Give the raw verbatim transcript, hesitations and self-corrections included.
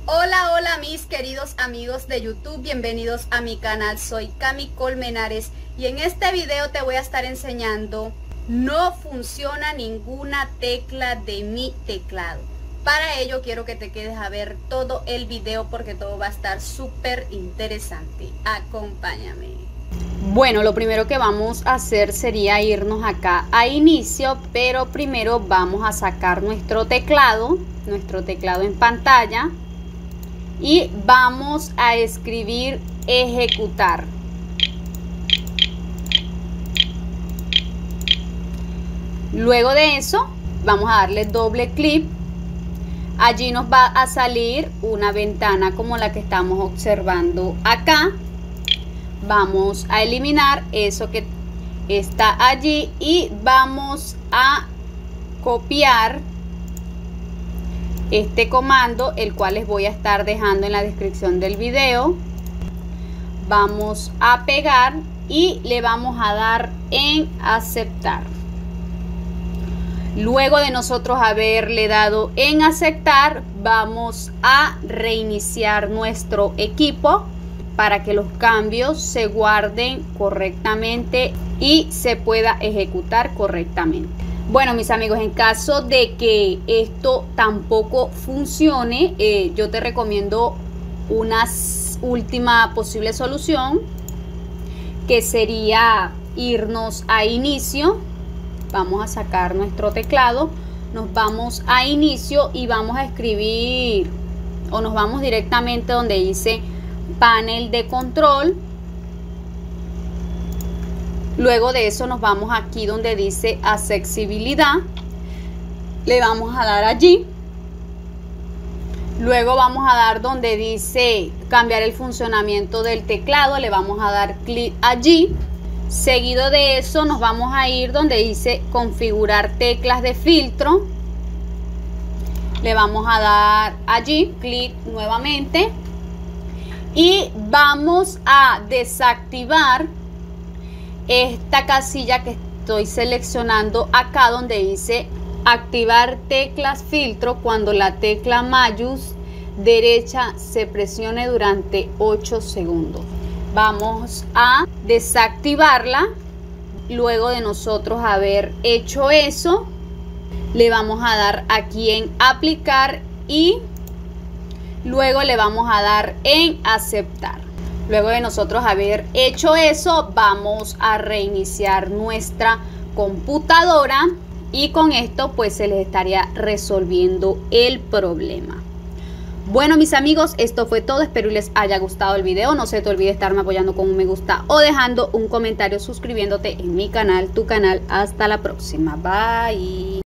Hola, hola mis queridos amigos de YouTube, bienvenidos a mi canal. Soy Cami Colmenares y en este video te voy a estar enseñando no funciona ninguna tecla de mi teclado. Para ello quiero que te quedes a ver todo el video porque todo va a estar súper interesante. Acompáñame. Bueno, lo primero que vamos a hacer sería irnos acá a inicio, pero primero vamos a sacar nuestro teclado, nuestro teclado en pantalla. Y vamos a escribir ejecutar. Luego de eso vamos a darle doble clic. Allí nos va a salir una ventana como la que estamos observando acá. Vamos a eliminar eso que está allí y vamos a copiar este comando, el cual les voy a estar dejando en la descripción del video. Vamos a pegar y le vamos a dar en aceptar. Luego de nosotros haberle dado en aceptar, vamos a reiniciar nuestro equipo para que los cambios se guarden correctamente y se pueda ejecutar correctamente. Bueno, mis amigos, en caso de que esto tampoco funcione, eh, yo te recomiendo una última posible solución, que sería irnos a inicio. Vamos a sacar nuestro teclado, nos vamos a inicio y vamos a escribir, o nos vamos directamente donde dice panel de control. Luego de eso nos vamos aquí donde dice accesibilidad, le vamos a dar allí. Luego vamos a dar donde dice cambiar el funcionamiento del teclado, le vamos a dar clic allí. Seguido de eso nos vamos a ir donde dice configurar teclas de filtro, le vamos a dar allí, clic nuevamente y vamos a desactivar esta casilla que estoy seleccionando acá donde dice activar teclas filtro cuando la tecla mayús derecha se presione durante ocho segundos. Vamos a desactivarla. Luego de nosotros haber hecho eso, le vamos a dar aquí en aplicar y luego le vamos a dar en aceptar. Luego de nosotros haber hecho eso, vamos a reiniciar nuestra computadora y con esto pues se les estaría resolviendo el problema. Bueno, mis amigos, esto fue todo. Espero les haya gustado el video. No se te olvide estarme apoyando con un me gusta o dejando un comentario, suscribiéndote en mi canal, tu canal. Hasta la próxima. Bye.